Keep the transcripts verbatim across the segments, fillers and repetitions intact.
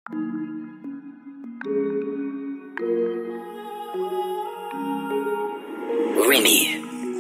Remy.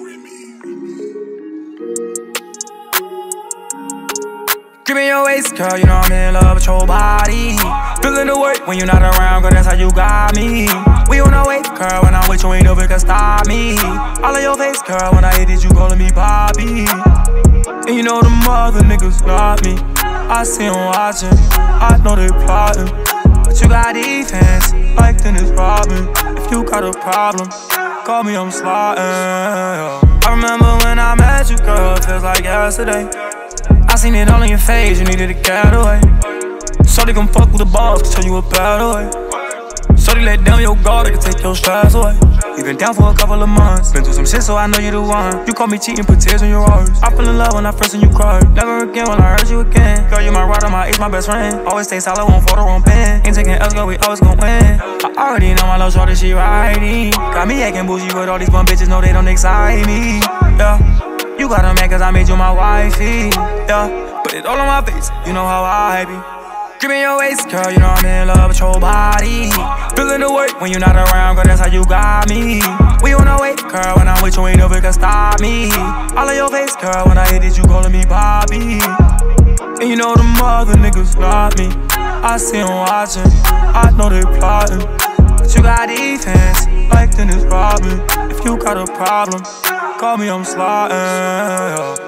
Give me your waist, girl, you know I'm in love with your body. Feeling the work when you're not around, girl, that's how you got me. We on our way, girl, when I'm with you, ain't nobody can stop me. All of your face, girl, when I hit it, you calling me Bobby. And you know them other niggas not me. I see them watching, I know they plotting. But you got defense, like Dennis Rodman. If you got a problem, call me, I'm sliding. I remember when I met you, girl, it feels like yesterday. I seen it all in your face, you needed to get away. Shorty gon' fuck with the boss, can show you a better way. Shorty let down your guard, I can take your stress away. You been down for a couple of months, been through some shit, so I know you the one. You caught me cheating, put tears in your eyes. I fell in love when I first seen you cry. Never again when I heard you again. Girl, you my rider, my ace, my best friend. Always stay solid, won't fall, won't bend. Ain't taking L's, girl, we always gon' win. I already know my love shorty, she riding. Got me acting bougie, but all these bum bitches know they don't excite me. Yeah. You got a man cause I made you my wifey, yeah. Put it all on my face, you know how I be. Give me your waist, girl, you know I'm in love with your body. Feeling the work when you're not around, girl, that's how you got me. We on our way, girl, when I'm with you, ain't nobody can stop me. All of your face, girl, when I hit it, you calling me Bobby. And you know them other niggas not me. I see them watching, I know they plotting. But you got defense, like Dennis Rodman. If you got a problem, call me, I'm sliding.